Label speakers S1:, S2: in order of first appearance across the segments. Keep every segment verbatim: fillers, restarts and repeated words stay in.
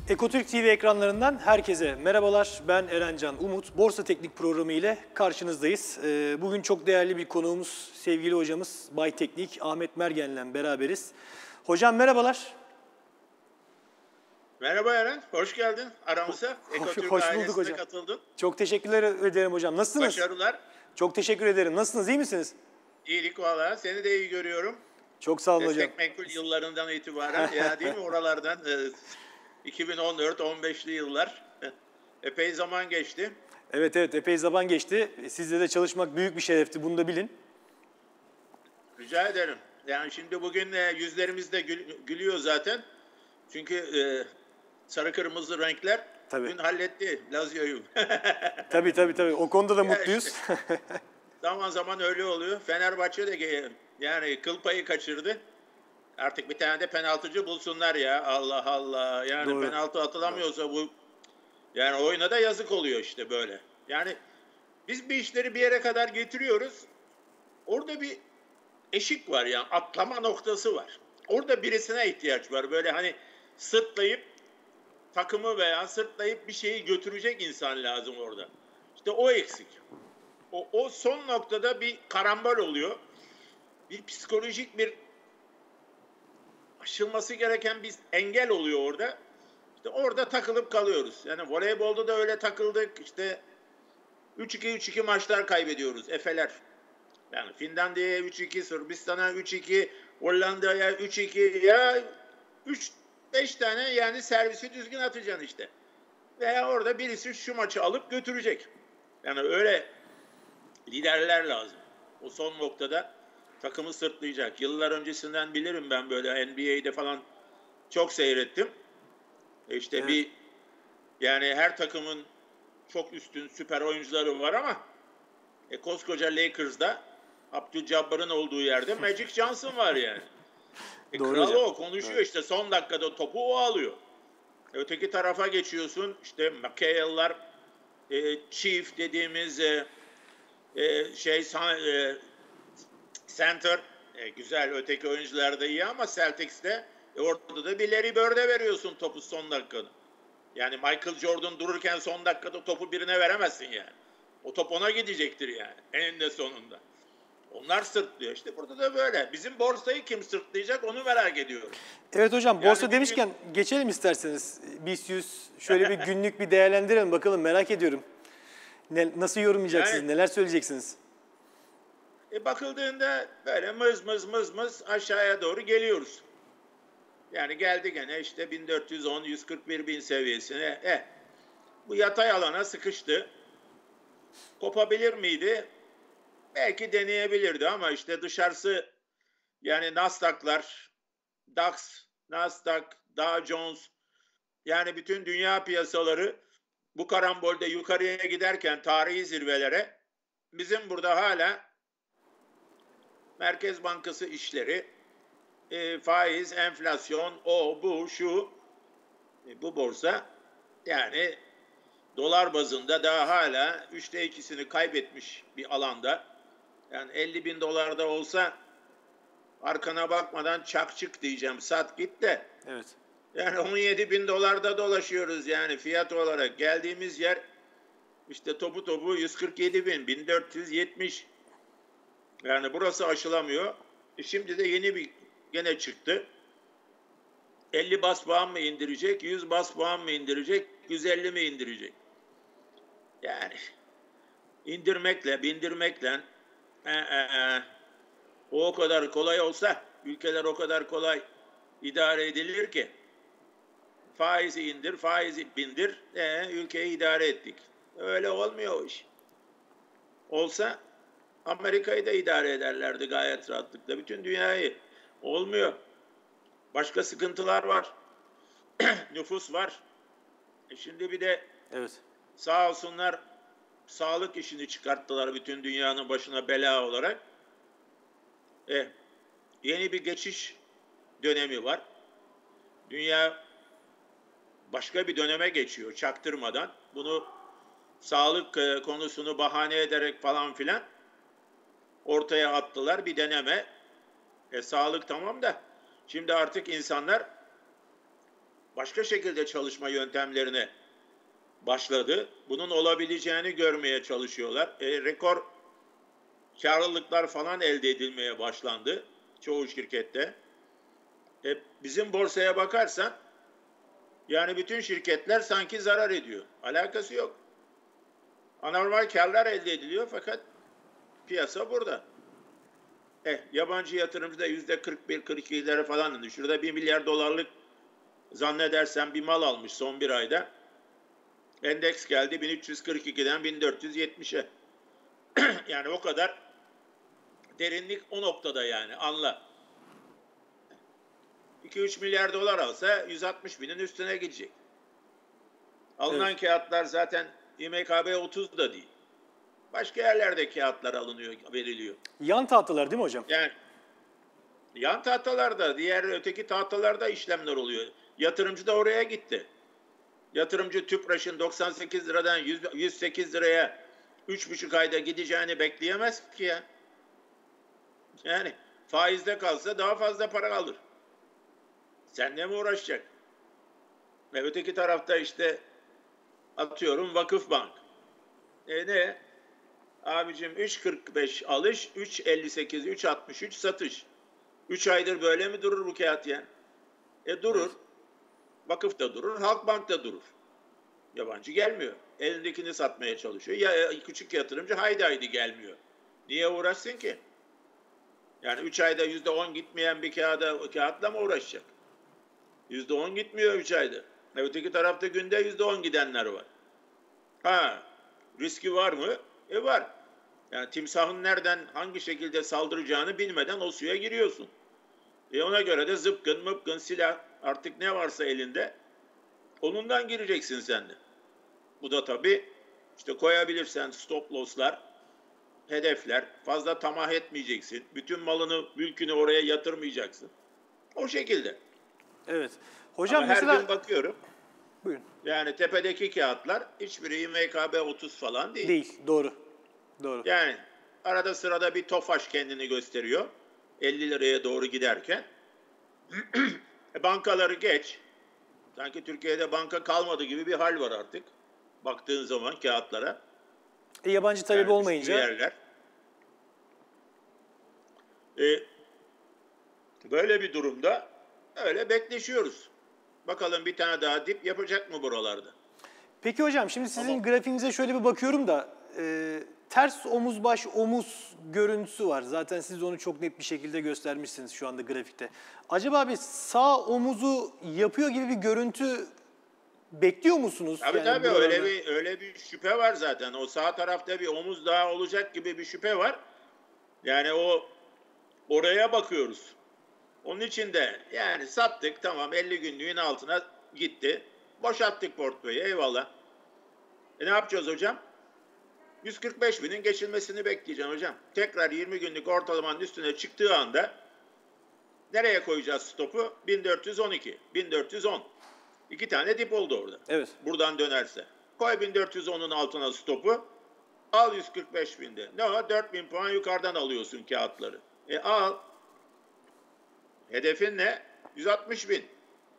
S1: Ekotürk T V ekranlarından herkese merhabalar. Ben Erencan Umut. Borsa Teknik programı ile karşınızdayız. Bugün çok değerli bir konuğumuz, sevgili hocamız Bay Teknik Ahmet Mergen'le beraberiz. Hocam merhabalar.
S2: Merhaba Eren, hoş geldin aramıza.
S1: Ekotürk hoş, hoş bulduk hocam.
S2: Katıldın.
S1: Çok teşekkürler ederim hocam. Nasılsınız?
S2: Başarılar.
S1: Çok teşekkür ederim. Nasılsınız, iyi misiniz?
S2: İyilik valla, seni de iyi görüyorum.
S1: Çok sağ olun
S2: Destek
S1: hocam.
S2: Destek Menkul yıllarından itibaren, ya değil mi oralardan? iki bin on dört on beşli yıllar. Epey zaman geçti.
S1: Evet evet, epey zaman geçti. Sizle de çalışmak büyük bir şerefti, bunu da bilin.
S2: Rica ederim. Yani şimdi bugün yüzlerimiz de gül, gülüyor zaten. Çünkü e, sarı kırmızı renkler
S1: tabii.
S2: dün halletti Lazio'yu.
S1: Tabii tabii tabii. O konuda da mutluyuz.
S2: Işte, zaman zaman öyle oluyor. Fenerbahçe de yani kıl payı kaçırdı. Artık bir tane de penaltıcı bulsunlar ya. Allah Allah. Yani Doğru. penaltı atılamıyorsa Doğru. bu yani oyuna da yazık oluyor işte böyle. Yani biz bir işleri bir yere kadar getiriyoruz. Orada bir eşik var yani. Atlama noktası var. Orada birisine ihtiyaç var. Böyle hani sırtlayıp takımı veya sırtlayıp bir şeyi götürecek insan lazım orada. İşte o eksik. O, o son noktada bir karambol oluyor. Bir psikolojik bir aşılması gereken bir engel oluyor orada. İşte orada takılıp kalıyoruz. Yani voleybolda da öyle takıldık. İşte üç iki üç iki maçlar kaybediyoruz. Efeler. Yani Finlandiya'ya üç iki, Sırbistan'a üç iki, Hollanda'ya üç iki. Ya üç beş tane yani servisi düzgün atacaksın işte. Veya orada birisi şu maçı alıp götürecek. Yani öyle liderler lazım. O son noktada takımı sırtlayacak. Yıllar öncesinden bilirim ben böyle N B A'de falan çok seyrettim. E işte evet. bir yani her takımın çok üstün süper oyuncuları var ama e, koskoca Lakers'da Abdul-Jabbar'ın olduğu yerde Magic Johnson var yani. E, kralı o konuşuyor evet. işte son dakikada topu o alıyor. E, öteki tarafa geçiyorsun işte McHale'lar, e, Chief dediğimiz e, e, şey e, center e, güzel öteki oyuncular da iyi ama Celtics'te e, orada da bir Larry Bird'e veriyorsun topu son dakikada. Yani Michael Jordan dururken son dakikada topu birine veremezsin yani. O top ona gidecektir yani eninde sonunda. Onlar sırtlıyor. İşte burada da böyle. Bizim borsayı kim sırtlayacak onu merak ediyorum.
S1: Evet hocam borsa yani demişken
S2: gün...
S1: geçelim isterseniz. BIST yüz şöyle bir günlük bir değerlendirelim bakalım merak ediyorum. Ne, nasıl yorumlayacaksınız? Yani, neler söyleyeceksiniz?
S2: E bakıldığında böyle mız mız mız mız aşağıya doğru geliyoruz. Yani geldi gene işte bin dört yüz on yüz kırk bir bin seviyesine. Eh, bu yatay alana sıkıştı. Kopabilir miydi? Belki deneyebilirdi ama işte dışarısı yani Nasdaq'lar, D A X, Nasdaq, Dow Jones yani bütün dünya piyasaları bu karambolde yukarıya giderken tarihi zirvelere bizim burada hala Merkez Bankası işleri, e, faiz, enflasyon, o, bu, şu, e, bu borsa yani dolar bazında daha hala üçte ikisini kaybetmiş bir alanda. Yani elli bin dolarda olsa arkana bakmadan çak çık diyeceğim, sat git de.
S1: Evet.
S2: Yani on yedi bin dolarda dolaşıyoruz yani fiyat olarak. Geldiğimiz yer işte topu topu yüz kırk yedi bin, bin dört yüz yetmiş. Yani burası aşılamıyor. E şimdi de yeni bir gene çıktı. elli bas puan mı indirecek, yüz bas puan mı indirecek, yüz elli mi indirecek? Yani indirmekle, bindirmekle e, e, e, o o kadar kolay olsa, ülkeler o kadar kolay idare edilir ki faizi indir, faizi bindir, e, ülkeyi idare ettik. Öyle olmuyor o iş. Olsa Amerika'yı da idare ederlerdi gayet rahatlıkla. Bütün dünyayı. Olmuyor. Başka sıkıntılar var. Nüfus var. E şimdi bir de
S1: evet.
S2: sağ olsunlar sağlık işini çıkarttılar bütün dünyanın başına bela olarak. E, yeni bir geçiş dönemi var. Dünya başka bir döneme geçiyor çaktırmadan. Bunu sağlık konusunu bahane ederek falan filan ortaya attılar bir deneme. E, sağlık tamam da şimdi artık insanlar başka şekilde çalışma yöntemlerine başladı. Bunun olabileceğini görmeye çalışıyorlar. E, rekor karlılıklar falan elde edilmeye başlandı çoğu şirkette. E, bizim borsaya bakarsan yani bütün şirketler sanki zarar ediyor. Alakası yok. Anormal karlar elde ediliyor fakat piyasa burada. Eh, yabancı yatırımcı da yüzde kırk bir kırk ikilere falan indi. Şurada bir milyar dolarlık zannedersem bir mal almış son bir ayda. Endeks geldi bin üç yüz kırk ikiden bin dört yüz yetmişe. Yani o kadar derinlik o noktada yani anla. iki üç milyar dolar alsa yüz altmış binin üstüne gidecek. Alınan evet. Kağıtlar zaten İ M K B otuz da değil. Başka yerlerde kağıtlar alınıyor, veriliyor.
S1: Yan tahtalar değil mi hocam?
S2: Yani yan tahtalarda, diğer öteki tahtalarda işlemler oluyor. Yatırımcı da oraya gitti. Yatırımcı Tüpraş'ın doksan sekiz liradan yüz sekiz liraya üç buçuk ayda gideceğini bekleyemez ki ya. Yani faizde kalsa daha fazla para alır. Seninle mi uğraşacak? Ve öteki tarafta işte atıyorum Vakıfbank. E ne? Abicim üç kırk beş alış, üç elli sekiz, üç altmış üç satış. üç aydır böyle mi durur bu kağıt yani? E durur. Evet. Vakıf da durur, Halkbank da durur. Yabancı gelmiyor. Elindekini satmaya çalışıyor. Ya küçük yatırımcı haydi haydi gelmiyor. Niye uğraşsın ki? Yani üç ayda yüzde on gitmeyen bir kağıda, kağıtla mı uğraşacak? yüzde on gitmiyor üç ayda. E öteki tarafta günde yüzde on gidenler var. Ha, riski var mı? E var. Yani timsahın nereden, hangi şekilde saldıracağını bilmeden o suya giriyorsun. E ona göre de zıpkın, mıpkın, silah, artık ne varsa elinde, onundan gireceksin sen de. Bu da tabii işte koyabilirsen stop loss'lar, hedefler, fazla tamah etmeyeceksin. Bütün malını, mülkünü oraya yatırmayacaksın. O şekilde.
S1: Evet. Hocam
S2: ama
S1: mesela...
S2: her gün bakıyorum.
S1: Buyurun.
S2: Yani tepedeki kağıtlar hiçbiri İ M K B otuz falan değil.
S1: Değil, doğru. Doğru.
S2: Yani arada sırada bir Tofaş kendini gösteriyor. elli liraya doğru giderken. Bankaları geç. Sanki Türkiye'de banka kalmadı gibi bir hal var artık. Baktığın zaman kağıtlara.
S1: E, yabancı talebi yani olmayınca.
S2: Yerler. E, böyle bir durumda öyle bekleşiyoruz. Bakalım bir tane daha dip yapacak mı buralarda?
S1: Peki hocam şimdi sizin
S2: Ama...
S1: grafiğinize şöyle bir bakıyorum da e, ters omuz baş omuz görüntüsü var. Zaten siz onu çok net bir şekilde göstermişsiniz şu anda grafikte. Acaba bir sağ omuzu yapıyor gibi bir görüntü bekliyor musunuz?
S2: Tabii
S1: yani
S2: tabii
S1: buralarda?
S2: öyle bir öyle bir şüphe var zaten. O sağ tarafta bir omuz daha olacak gibi bir şüphe var. Yani o oraya bakıyoruz. Onun için de yani sattık tamam elli günlüğün altına gitti. Boşalttık portföyü eyvallah. E ne yapacağız hocam? yüz kırk beş binin geçilmesini bekleyeceğim hocam. Tekrar yirmi günlük ortalamanın üstüne çıktığı anda nereye koyacağız stopu? bin dört yüz on iki, bin dört yüz on. İki tane dip oldu orada.
S1: Evet.
S2: Buradan dönerse. Koy bin dört yüz onun altına stopu. Al yüz kırk beş binde. Ne o? dört bin puan yukarıdan alıyorsun kağıtları. E al. Hedefin ne? yüz altmış bin.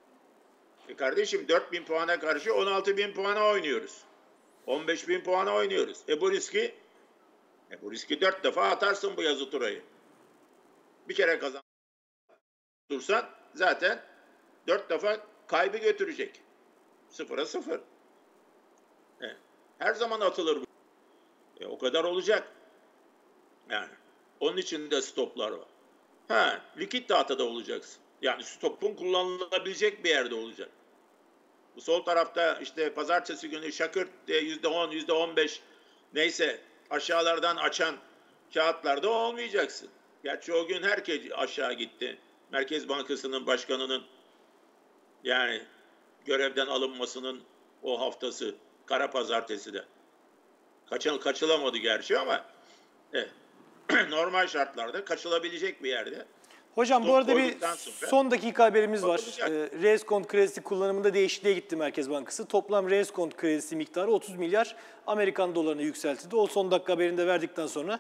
S2: E kardeşim dört bin puana karşı on altı bin puana oynuyoruz. on beş bin puana oynuyoruz. E bu riski e bu riski dört defa atarsın bu yazı turayı. Bir kere kazanırsan zaten dört defa kaybı götürecek. Sıfıra sıfır. E, her zaman atılır bu. E, o kadar olacak. Yani onun için de stoplar var. Ha, likit tahtada olacaksın. Yani stopun kullanılabilecek bir yerde olacak. Bu sol tarafta işte pazartesi günü şakırt yüzde on, yüzde on beş neyse aşağılardan açan kağıtlarda olmayacaksın. Gerçi o gün herkes aşağı gitti. Merkez Bankası'nın başkanının yani görevden alınmasının o haftası kara pazartesi de. Kaçıl, kaçılamadı gerçi ama evet. Normal şartlarda kaçılabilecek bir yerde.
S1: Hocam
S2: Top
S1: bu arada bir
S2: sonra,
S1: son dakika haberimiz var.
S2: Bakılacak.
S1: E, reskont kredisi kullanımında değişikliğe gitti Merkez Bankası. Toplam reskont kredisi miktarı otuz milyar Amerikan dolarına yükseltildi. O son dakika haberinde verdikten sonra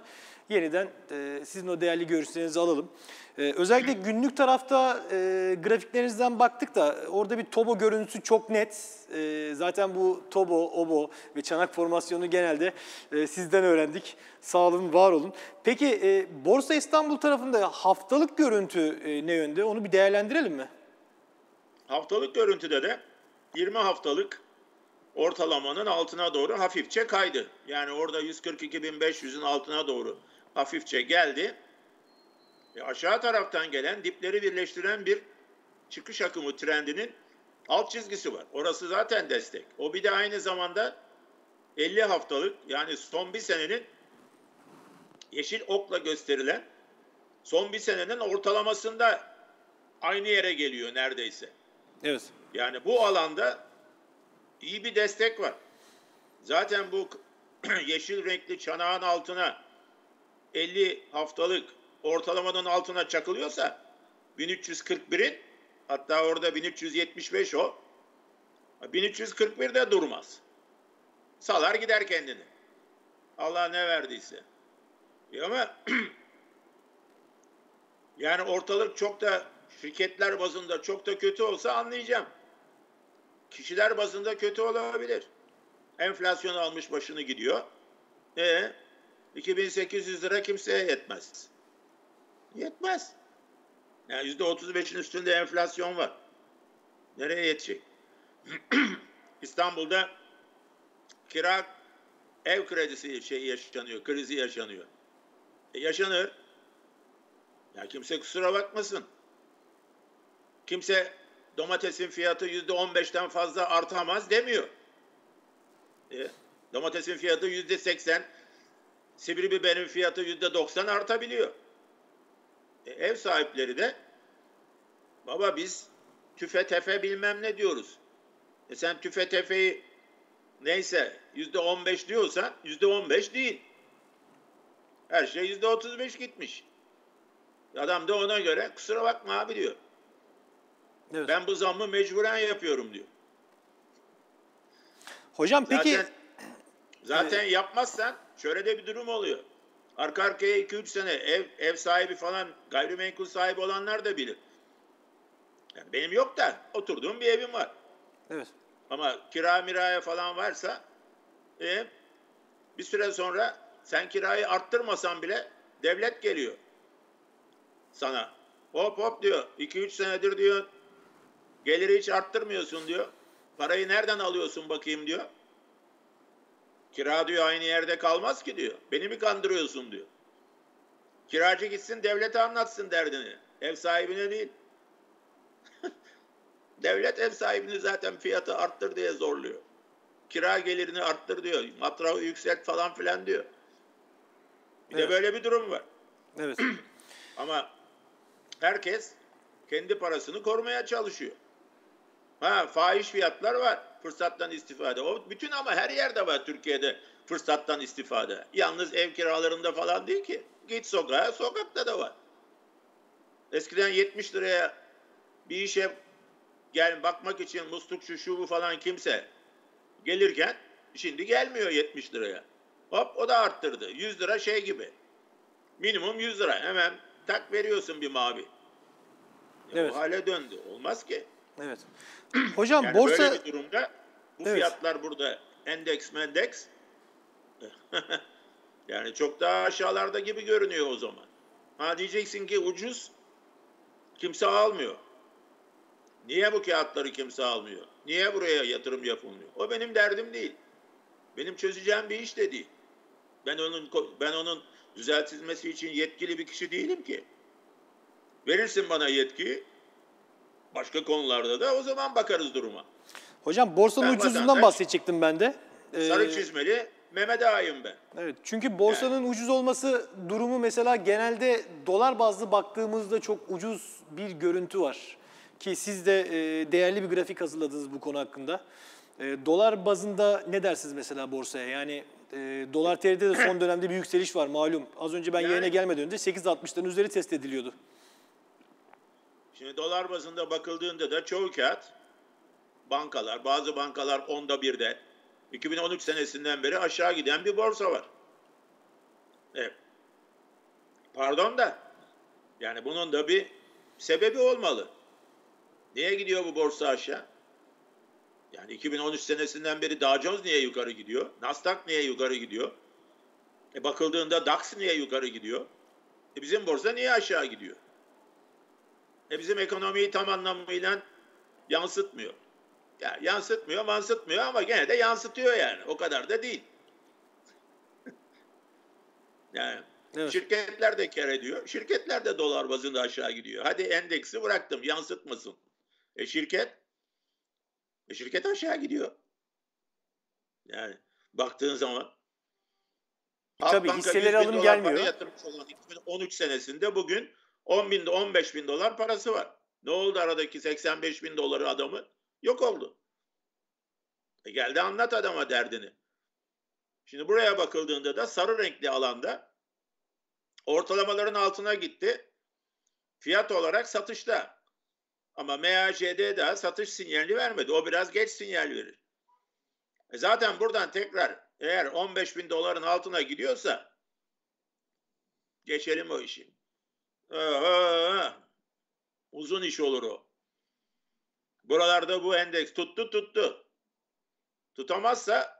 S1: yeniden e, sizin o değerli görüşlerinizi alalım. E, özellikle günlük tarafta e, grafiklerinizden baktık da orada bir Tobo görüntüsü çok net. E, zaten bu Tobo, Obo ve çanak formasyonu genelde e, sizden öğrendik. Sağ olun, var olun. Peki e, Borsa İstanbul tarafında haftalık görüntü e, ne yönde? Onu bir değerlendirelim mi?
S2: Haftalık görüntüde de yirmi haftalık ortalamanın altına doğru hafifçe kaydı. Yani orada yüz kırk iki bin beş yüzün altına doğru hafifçe geldi. E aşağı taraftan gelen dipleri birleştiren bir çıkış akımı trendinin alt çizgisi var. Orası zaten destek. O bir de aynı zamanda elli haftalık, yani son bir senenin yeşil okla gösterilen son bir senenin ortalamasında aynı yere geliyor neredeyse.
S1: Evet.
S2: Yani bu alanda iyi bir destek var. Zaten bu yeşil renkli çanağın altına elli haftalık ortalamanın altına çakılıyorsa bin üç yüz kırk birin, hatta orada bin üç yüz yetmiş beş o, bin üç yüz kırk bir de durmaz. Salar gider kendini. Allah ne verdiyse. E ama yani ortalık çok da şirketler bazında çok da kötü olsa anlayacağım. Kişiler bazında kötü olabilir. Enflasyon almış başını gidiyor. E iki bin sekiz yüz lira kimseye yetmez. Yetmez. Yani yüzde otuz beşin üstünde enflasyon var. Nereye yetecek? İstanbul'da kira ev kredisi şey yaşanıyor, krizi yaşanıyor. E yaşanır. Ya kimse kusura bakmasın. Kimse domatesin fiyatı yüzde on beşten fazla artamaz demiyor. E, domatesin fiyatı yüzde seksen, sivri biberin fiyatı yüzde doksan artabiliyor. E, ev sahipleri de baba biz tüfe tefe bilmem ne diyoruz. E sen tüfe tefeyi neyse yüzde on beş diyorsan yüzde on beş değil. Her şey yüzde otuz beş gitmiş. Adam da ona göre kusura bakma abi diyor. Evet. Ben bu zammı mecburen yapıyorum diyor.
S1: Hocam peki
S2: zaten, zaten evet. Yapmazsan şöyle de bir durum oluyor. Arka arkaya iki üç sene ev ev sahibi falan, gayrimenkul sahibi olanlar da bilir. Yani benim yok da oturduğum bir evim var.
S1: Evet.
S2: Ama kira miraya falan varsa e, bir süre sonra sen kirayı arttırmasan bile devlet geliyor sana. Hop hop diyor. iki üç senedir diyor geliri hiç arttırmıyorsun diyor. Parayı nereden alıyorsun bakayım diyor. Kira diyor aynı yerde kalmaz ki diyor. Beni mi kandırıyorsun diyor. Kiracı gitsin devlete anlatsın derdini. Ev sahibine değil. Devlet ev sahibini zaten fiyatı arttır diye zorluyor. Kira gelirini arttır diyor. Matrağı yükselt falan filan diyor. Bir evet. de böyle bir durum var.
S1: Evet.
S2: Ama herkes kendi parasını korumaya çalışıyor. Ha, fahiş fiyatlar var. Fırsattan istifade. O bütün ama her yerde var Türkiye'de fırsattan istifade. Yalnız ev kiralarında falan değil ki. Git sokağa, sokakta da var. Eskiden yetmiş liraya bir işe gel bakmak için muslukçu şu bu falan kimse gelirken şimdi gelmiyor yetmiş liraya. Hop o da arttırdı. yüz lira şey gibi. Minimum yüz lira. Hemen tak veriyorsun bir mavi. Evet. O hale döndü. Olmaz ki.
S1: Evet. Hocam
S2: yani
S1: borsa...
S2: böyle bir durumda bu evet. fiyatlar burada endeks mendeks yani çok daha aşağılarda gibi görünüyor o zaman. Ha diyeceksin ki ucuz, kimse almıyor. Niye bu kağıtları kimse almıyor? Niye buraya yatırım yapılmıyor? O benim derdim değil. Benim çözeceğim bir iş de değil. Ben onun ben onun düzeltilmesi için yetkili bir kişi değilim ki. Verirsin bana yetkiyi. Başka konularda da o zaman bakarız duruma.
S1: Hocam borsanın ben ucuzluğundan bahsedecektim ben de.
S2: Ee, sarı çizmeli Mehmet Ağa'yım ben.
S1: Evet, çünkü borsanın yani. ucuz olması durumu mesela genelde dolar bazlı baktığımızda çok ucuz bir görüntü var. Ki siz de e, değerli bir grafik hazırladınız bu konu hakkında. E, dolar bazında ne dersiniz mesela borsaya? Yani e, dolar T L'de de son dönemde bir yükseliş var malum. Az önce ben yani, yayına gelmeden önce sekiz altmışların üzeri test ediliyordu.
S2: Şimdi dolar bazında bakıldığında da çoğu kağıt bankalar, bazı bankalar onda birde, iki bin on üç senesinden beri aşağı giden bir borsa var. Evet. pardon da yani bunun da bir sebebi olmalı. Niye gidiyor bu borsa aşağı? Yani iki bin on üç senesinden beri Dow Jones niye yukarı gidiyor? Nasdaq niye yukarı gidiyor? E bakıldığında DAX niye yukarı gidiyor? E bizim borsa niye aşağı gidiyor? E bizim ekonomiyi tam anlamıyla yansıtmıyor. Yani yansıtmıyor, yansıtmıyor ama gene de yansıtıyor yani. O kadar da değil. Yani
S1: Evet.
S2: şirketler de kar ediyor. Şirketler de dolar bazında aşağı gidiyor. Hadi endeksi bıraktım, yansıtmasın. E şirket, e şirket aşağı gidiyor. Yani baktığın zaman
S1: Tabii
S2: Halkbanka
S1: hisseleri
S2: yüz bin
S1: alım
S2: dolar
S1: gelmiyor.
S2: para yatırmış olan iki bin on üç senesinde bugün on bin on beş bin dolar parası var. Ne oldu aradaki seksen beş bin doları adamı? Yok oldu. E geldi anlat adama derdini. Şimdi buraya bakıldığında da sarı renkli alanda ortalamaların altına gitti. Fiyat olarak satışta. Ama M A C D daha satış sinyali vermedi. O biraz geç sinyal verir. E zaten buradan tekrar eğer on beş bin doların altına gidiyorsa geçelim o işi. Ee, uzun iş olur o. Buralarda bu endeks tuttu tuttu. Tutamazsa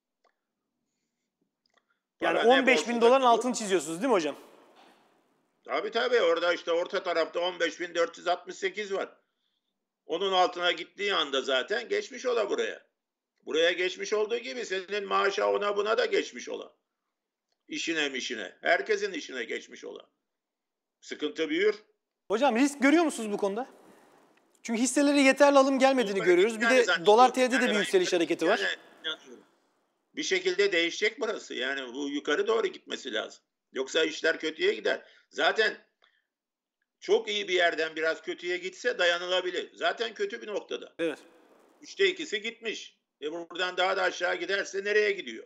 S1: Yani
S2: para ne
S1: on beş bin
S2: borsada
S1: doların
S2: kalır.
S1: altını çiziyorsunuz değil mi hocam?
S2: Tabii tabii orada işte orta tarafta on beş bin dört yüz altmış sekiz var. Onun altına gittiği anda zaten geçmiş ola buraya. Buraya geçmiş olduğu gibi senin maaşa ona buna da geçmiş ola. İşine mişine. Herkesin işine geçmiş ola. Sıkıntı büyür.
S1: Hocam risk görüyor musunuz bu konuda? Çünkü hisselere yeterli alım gelmediğini görüyoruz. Bir de dolar T L'de de
S2: Yani
S1: bir
S2: ben
S1: yükseliş hareketi var.
S2: yani inanıyorum. Bir şekilde değişecek burası. Yani bu yukarı doğru gitmesi lazım. Yoksa işler kötüye gider. Zaten çok iyi bir yerden biraz kötüye gitse dayanılabilir. Zaten kötü bir noktada.
S1: Evet.
S2: Üçte ikisi gitmiş. E buradan daha da aşağı giderse nereye gidiyor?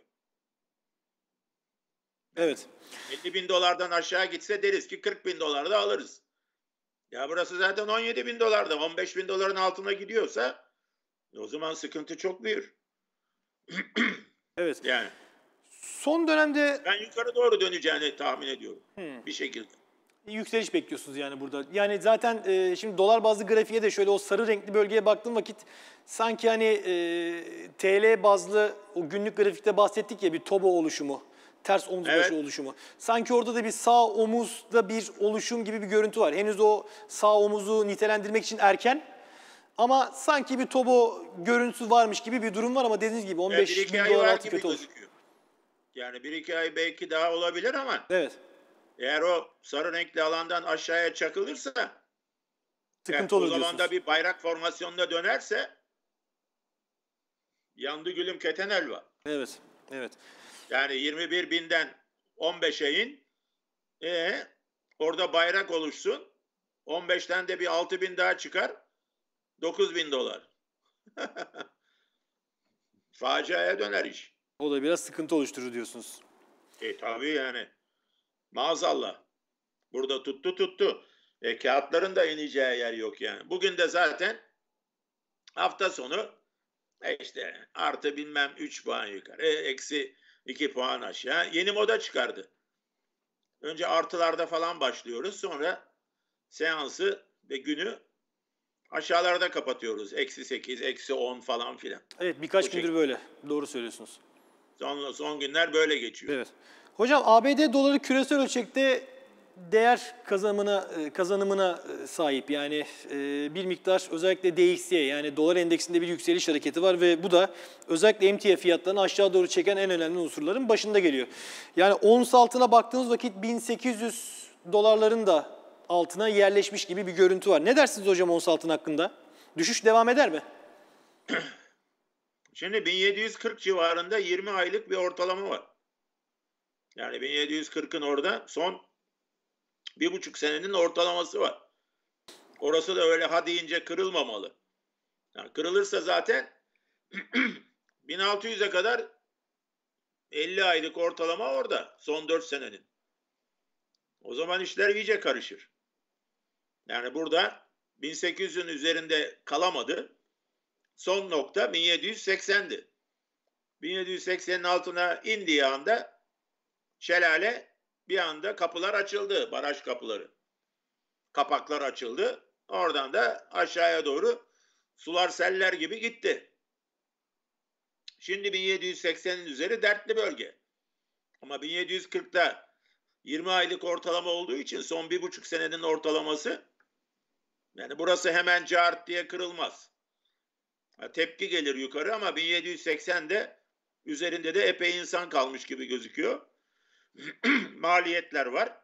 S1: Evet.
S2: elli bin dolardan aşağı gitse deriz ki kırk bin dolarda alırız. Ya burası zaten on yedi bin dolarda. on beş bin doların altına gidiyorsa e o zaman sıkıntı çok büyür.
S1: Evet.
S2: Yani
S1: Son dönemde
S2: ben yukarı doğru döneceğini tahmin ediyorum.
S1: Hmm.
S2: Bir şekilde.
S1: yükseliş bekliyorsunuz yani burada. Yani zaten e, şimdi dolar bazlı grafiğe de şöyle o sarı renkli bölgeye baktığım vakit sanki hani e, T L bazlı o günlük grafikte bahsettik ya bir tobo oluşumu. Ters omuz
S2: Evet.
S1: başı oluşumu. Sanki orada da bir sağ omuzda bir oluşum gibi bir görüntü var. Henüz o sağ omuzu nitelendirmek için erken. Ama sanki bir tobo görüntüsü varmış gibi bir durum var ama dediğiniz gibi on
S2: E, bir
S1: beş
S2: iki
S1: bin
S2: ay
S1: dolar
S2: var
S1: altı
S2: gibi
S1: kötü olur.
S2: gözüküyor. Yani bir iki ay belki daha olabilir ama
S1: Evet.
S2: eğer o sarı renkli alandan aşağıya çakılırsa
S1: Sıkıntı
S2: e,
S1: olur
S2: o zaman
S1: diyorsunuz.
S2: da bir bayrak formasyonuna dönerse yandı gülüm keten elva.
S1: Evet. Evet.
S2: Yani yirmi bir binden on beşe in. E, orada bayrak oluşsun. on beşten de bir altı bin daha çıkar. dokuz bin dolar. Faciaya döner iş.
S1: O da biraz sıkıntı oluşturur diyorsunuz.
S2: E tabii yani. Maazallah. Burada tuttu tuttu. E, kağıtların da ineceği yer yok yani. Bugün de zaten hafta sonu e işte artı bilmem üç puan yukarı, e, eksi iki puan aşağı. Yeni moda çıkardı. Önce artılarda falan başlıyoruz. Sonra seansı ve günü aşağılarda kapatıyoruz. Eksi sekiz, eksi on falan filan.
S1: Evet birkaç
S2: Bu
S1: gündür
S2: şekilde.
S1: böyle. Doğru söylüyorsunuz.
S2: Son, son günler böyle geçiyor.
S1: Evet. Hocam A B D doları küresel ölçekte değer kazanımına e, kazanımına e, sahip. Yani e, bir miktar özellikle D X Y yani dolar endeksinde bir yükseliş hareketi var ve bu da özellikle emtia fiyatlarını aşağı doğru çeken en önemli unsurların başında geliyor. Yani ons altına baktığınız vakit bin sekiz yüz dolarların da altına yerleşmiş gibi bir görüntü var. Ne dersiniz hocam ons altın hakkında? Düşüş devam eder mi?
S2: Şimdi bin yedi yüz kırk civarında yirmi aylık bir ortalama var. Yani bin yedi yüz kırkın orada son bir buçuk senenin ortalaması var. Orası da öyle ha deyince kırılmamalı. Yani kırılırsa zaten bin altı yüze kadar elli aylık ortalama orada son dört senenin. O zaman işler iyice karışır. Yani burada bin sekiz yüzün üzerinde kalamadı. Son nokta bin yedi yüz seksendi. bin yedi yüz seksenin altına indiği anda şelale bir anda kapılar açıldı, baraj kapıları. Kapaklar açıldı. Oradan da aşağıya doğru sular seller gibi gitti. Şimdi bin yedi yüz seksenin üzeri dertli bölge. Ama bin yedi yüz kırkta yirmi aylık ortalama olduğu için son bir buçuk senenin ortalaması, yani burası hemen cart diye kırılmaz. Ha, tepki gelir yukarı ama bin yedi yüz seksende üzerinde de epey insan kalmış gibi gözüküyor. Maliyetler var.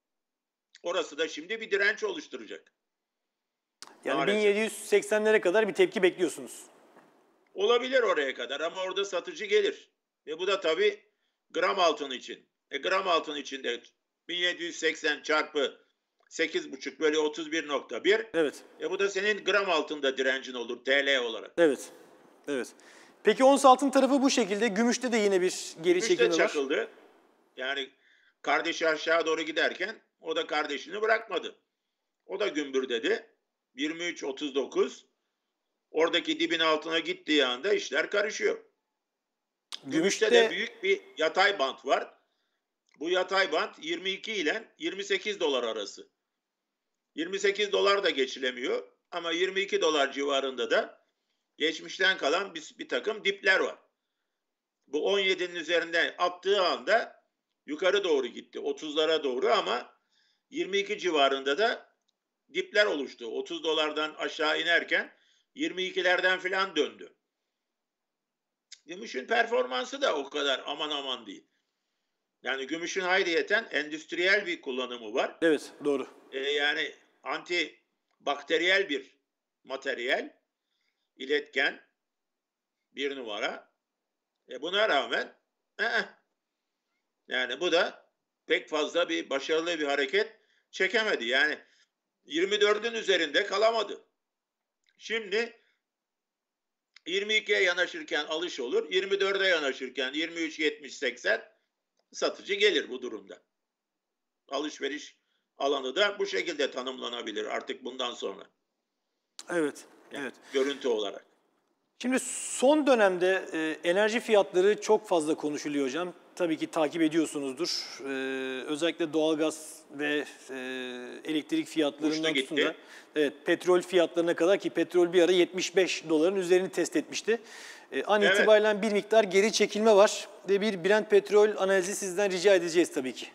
S2: Orası da şimdi bir direnç oluşturacak.
S1: Yani
S2: Maalesef.
S1: bin yedi yüz seksenlere kadar bir tepki bekliyorsunuz.
S2: Olabilir oraya kadar ama orada satıcı gelir. Ve bu da tabii gram altın için. E, gram altın için de bin yedi yüz seksen çarpı sekiz buçuk bölü otuz bir nokta bir.
S1: Evet.
S2: E, bu da senin gram altında direncin olur T L olarak.
S1: Evet. Evet. Peki ons altın tarafı bu şekilde. Gümüşte de yine bir geri
S2: Gümüş
S1: çekilme
S2: de
S1: var.
S2: çakıldı. Yani kardeşi aşağı doğru giderken o da kardeşini bırakmadı. O da gümbür dedi. yirmi üç otuz dokuz. Oradaki dibin altına gittiği anda işler karışıyor. Gümüşte de büyük bir yatay bant var. Bu yatay bant yirmi iki ile yirmi sekiz dolar arası. yirmi sekiz dolar da geçilemiyor ama yirmi iki dolar civarında da geçmişten kalan bir, bir takım dipler var. Bu on yedinin üzerinde attığı anda yukarı doğru gitti. otuzlara doğru ama yirmi iki civarında da dipler oluştu. otuz dolardan aşağı inerken yirmi ikilerden filan döndü. Gümüşün performansı da o kadar aman aman değil. Yani gümüşün hayriyeten endüstriyel bir kullanımı var.
S1: Evet, doğru.
S2: Ee, yani antibakteriyel bir materyal, iletken bir numara. E buna rağmen ee, yani bu da pek fazla bir başarılı bir hareket çekemedi. Yani yirmi dördün üzerinde kalamadı. Şimdi yirmi ikiye yanaşırken alış olur, yirmi dörde yanaşırken yirmi üç yetmiş seksen satıcı gelir bu durumda. Alışveriş alanı da bu şekilde tanımlanabilir artık bundan sonra.
S1: Evet,
S2: Yani
S1: evet.
S2: görüntü olarak.
S1: Şimdi son dönemde e, enerji fiyatları çok fazla konuşuluyor hocam. Tabii ki takip ediyorsunuzdur. E, özellikle doğalgaz ve e, elektrik fiyatlarından
S2: Uçtu
S1: tutun da
S2: gitti.
S1: evet, petrol fiyatlarına kadar, ki petrol bir ara yetmiş beş doların üzerini test etmişti. E, an
S2: Evet.
S1: itibariyle bir miktar geri çekilme var ve bir Brent petrol analizi sizden rica edeceğiz tabii ki.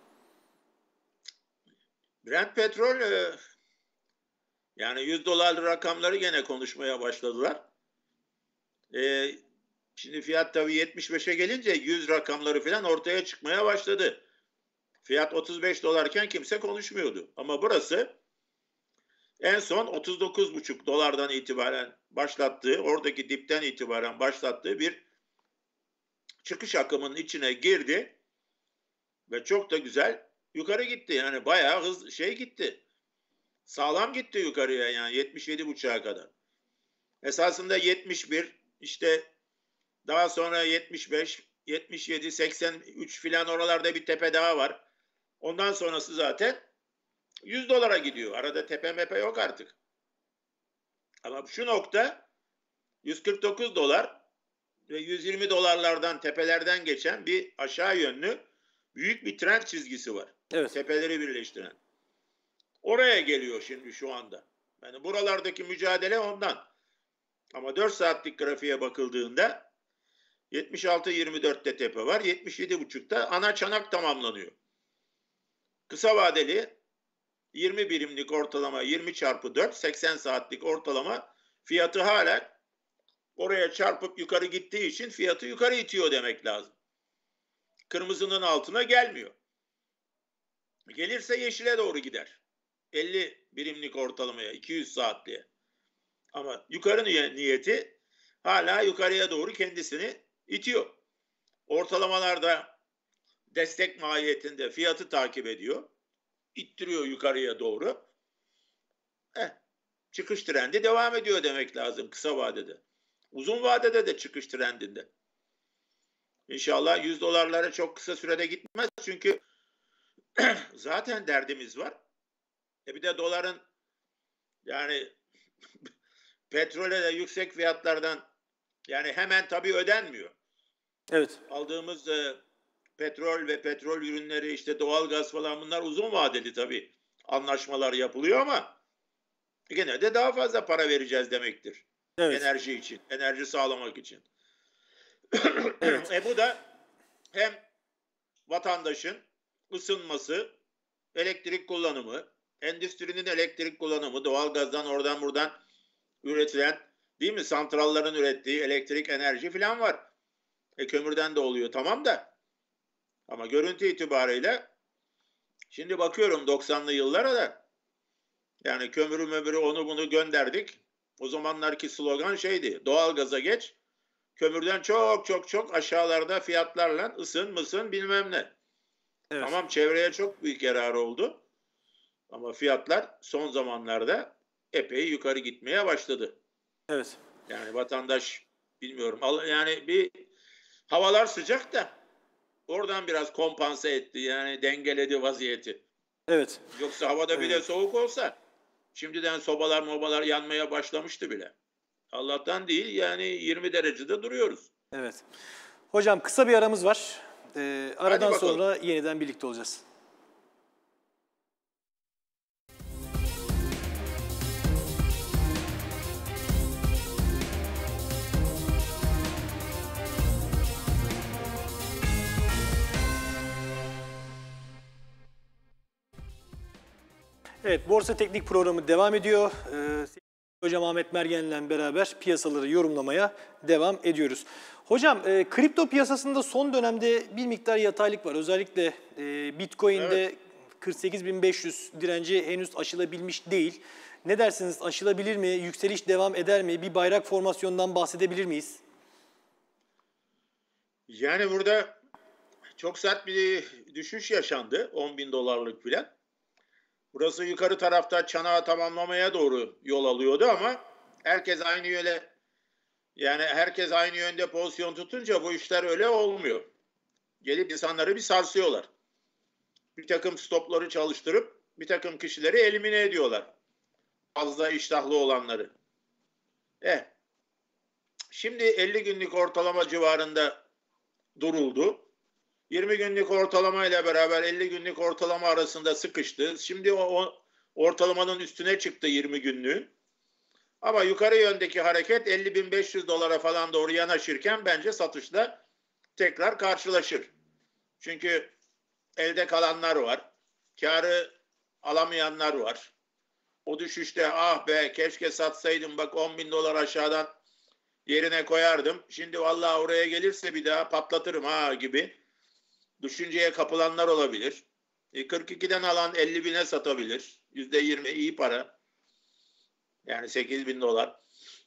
S2: Brent petrol e, yani yüz dolarlı rakamları gene konuşmaya başladılar. E, şimdi fiyat tabii yetmiş beşe gelince yüz rakamları falan ortaya çıkmaya başladı. Fiyat otuz beş dolarken kimse konuşmuyordu. Ama burası en son otuz dokuz buçuk dolardan itibaren başlattığı, oradaki dipten itibaren başlattığı bir çıkış akımının içine girdi ve çok da güzel yukarı gitti. Yani bayağı hızlı şey gitti. Sağlam gitti yukarıya, yani yetmiş yedi buçuğa kadar. Esasında yetmiş bir, işte daha sonra yetmiş beş, yetmiş yedi, seksen üç filan, oralarda bir tepe daha var. Ondan sonrası zaten yüz dolara gidiyor. Arada tepe mepe yok artık. Ama şu nokta yüz kırk dokuz dolar ve yüz yirmi dolarlardan, tepelerden geçen bir aşağı yönlü büyük bir trend çizgisi var.
S1: Evet.
S2: Tepeleri birleştiren. Oraya geliyor şimdi şu anda. Yani buralardaki mücadele ondan. Ama dört saatlik grafiğe bakıldığında yetmiş altı yirmi dörtte tepe var. yetmiş yedi buçukta ana çanak tamamlanıyor. Kısa vadeli yirmi birimlik ortalama, yirmi çarpı dört, seksen saatlik ortalama fiyatı hala oraya çarpıp yukarı gittiği için fiyatı yukarı itiyor demek lazım. Kırmızının altına gelmiyor. Gelirse yeşile doğru gider. elli birimlik ortalamaya, iki yüz saatliğe. Ama yukarı niyeti hala yukarıya doğru kendisini itiyor. Ortalamalarda destek mahiyetinde fiyatı takip ediyor. İttiriyor yukarıya doğru. Eh, çıkış trendi devam ediyor demek lazım kısa vadede. Uzun vadede de çıkış trendinde. İnşallah yüz dolarlara çok kısa sürede gitmez. Çünkü zaten derdimiz var. E bir de doların, yani petrole de yüksek fiyatlardan, yani hemen tabii ödenmiyor.
S1: Evet.
S2: Aldığımız e, petrol ve petrol ürünleri, işte doğalgaz falan, bunlar uzun vadeli tabii anlaşmalar yapılıyor ama gene de daha fazla para vereceğiz demektir.
S1: Evet.
S2: Enerji için, enerji sağlamak için.
S1: Evet.
S2: E bu da hem vatandaşın ısınması, elektrik kullanımı, endüstrinin elektrik kullanımı, doğalgazdan oradan buradan üretilen, değil mi? Santrallerin ürettiği elektrik, enerji falan var. E kömürden de oluyor, tamam da. Ama görüntü itibariyle şimdi bakıyorum doksanlı yıllara da, yani kömürü mömürü onu bunu gönderdik. O zamanlarki slogan şeydi: doğalgaza geç, kömürden çok çok çok aşağılarda fiyatlarla ısın mısın bilmem ne.
S1: Evet.
S2: Tamam, çevreye çok büyük yararı oldu. Ama fiyatlar son zamanlarda epey yukarı gitmeye başladı.
S1: Evet.
S2: Yani vatandaş bilmiyorum, yani bir havalar sıcak da oradan biraz kompanse etti, yani dengeledi vaziyeti.
S1: Evet.
S2: Yoksa havada bile
S1: Ee,
S2: soğuk olsa şimdiden sobalar mobalar yanmaya başlamıştı bile. Allah'tan değil, yani yirmi derecede duruyoruz.
S1: evet. Hocam kısa bir aramız var. Ee,
S2: Hadi
S1: aradan
S2: bakalım.
S1: sonra yeniden birlikte olacağız. Evet, Borsa Teknik programı devam ediyor. Ee, Hocam Ahmet Mergen'le beraber piyasaları yorumlamaya devam ediyoruz. Hocam, e, kripto piyasasında son dönemde bir miktar yataylık var. Özellikle e, Bitcoin'de
S2: Evet.
S1: kırk sekiz bin beş yüz direnci henüz aşılabilmiş değil. Ne dersiniz? Aşılabilir mi? Yükseliş devam eder mi? Bir bayrak formasyonundan bahsedebilir miyiz?
S2: Yani burada çok sert bir düşüş yaşandı. on bin dolarlık filan. Burası yukarı tarafta çanağı tamamlamaya doğru yol alıyordu ama herkes aynı yöne, yani herkes aynı yönde pozisyon tutunca bu işler öyle olmuyor. Gelip insanları bir sarsıyorlar. Bir takım stopları çalıştırıp bir takım kişileri elimine ediyorlar. Fazla iştahlı olanları. Eh, şimdi elli günlük ortalama civarında duruldu. yirmi günlük ortalama ile beraber elli günlük ortalama arasında sıkıştı. Şimdi o, o ortalamanın üstüne çıktı yirmi günlüğün. Ama yukarı yöndeki hareket elli bin beş yüz dolara falan doğru yanaşırken bence satışla tekrar karşılaşır. Çünkü elde kalanlar var. Kârı alamayanlar var. O düşüşte ah be keşke satsaydım, bak on bin dolar aşağıdan yerine koyardım. Şimdi vallahi oraya gelirse bir daha patlatırım ha gibi düşünceye kapılanlar olabilir. E, kırk ikiden alan elli bine satabilir. yüzde yirmi iyi para. Yani sekiz bin dolar.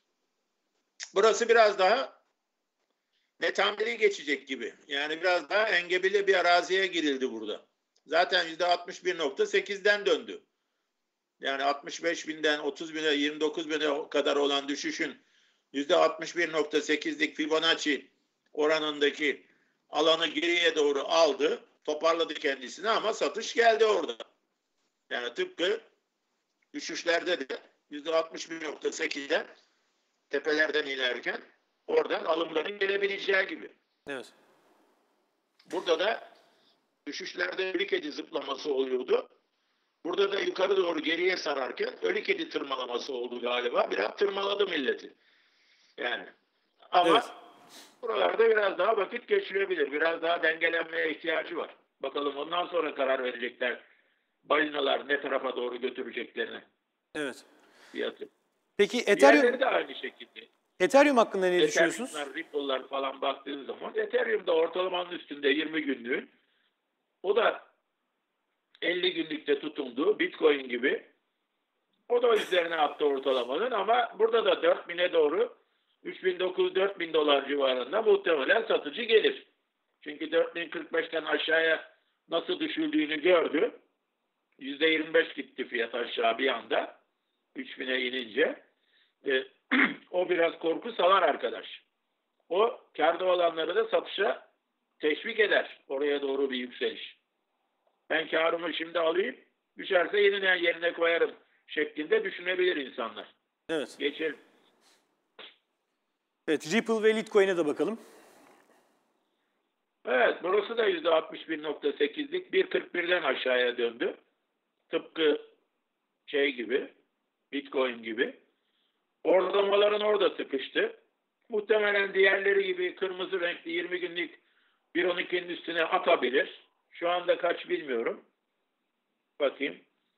S2: Burası biraz daha netameli geçecek gibi. Yani biraz daha engebeli bir araziye girildi burada. Zaten yüzde altmış bir nokta sekizden döndü. Yani altmış beş binden otuz bine, yirmi dokuz bine kadar olan düşüşün yüzde altmış bir nokta sekizlik Fibonacci oranındaki alanı geriye doğru aldı. Toparladı kendisini ama satış geldi orada. Yani tıpkı düşüşlerde de yüzde altmış bir nokta sekizden tepelerden inerken oradan alımların gelebileceği gibi.
S1: Evet.
S2: Burada da düşüşlerde ölü kedi zıplaması oluyordu. Burada da yukarı doğru geriye sararken ölü kedi tırmalaması oldu galiba. Biraz tırmaladı milleti. Yani
S1: Evet.
S2: ama buralarda biraz daha vakit geçirebilir. Biraz daha dengelenmeye ihtiyacı var. Bakalım ondan sonra karar verecekler. Balinalar ne tarafa doğru götüreceklerini
S1: Evet.
S2: fiyatı.
S1: Peki Ethereum
S2: Diğerleri de aynı şekilde.
S1: Ethereum hakkında ne düşünüyorsunuz?
S2: Ethereum'lar, Ripple'lar falan baktığın zaman Ethereum'da ortalamanın üstünde yirmi günlüğün. O da elli günlükte tutundu. Bitcoin gibi. O da üzerine attı ortalamanın ama burada da dört bine doğru üç bin dokuz yüz dört bin dolar civarında muhtemelen satıcı gelir. Çünkü dört bin kırk beşten aşağıya nasıl düşüldüğünü gördü. yüzde yirmi beş gitti fiyat aşağı bir anda. üç bine inince. E, o biraz korku salar arkadaş. O kârda olanları da satışa teşvik eder. Oraya doğru bir yükseliş. Ben kârımı şimdi alayım, düşerse yeniden yerine koyarım şeklinde düşünebilir insanlar.
S1: Evet.
S2: Geçelim.
S1: Evet, Ripple ve Litecoin'e de bakalım.
S2: Evet, burası da yüzde altmış bir nokta sekizlik bir kırk birden aşağıya döndü. Tıpkı şey gibi, Bitcoin gibi. Ortalamaların orada sıkıştı. Muhtemelen diğerleri gibi kırmızı renkli yirmi günlük bir on ikinin üstüne atabilir. Şu anda kaç bilmiyorum. Bakayım.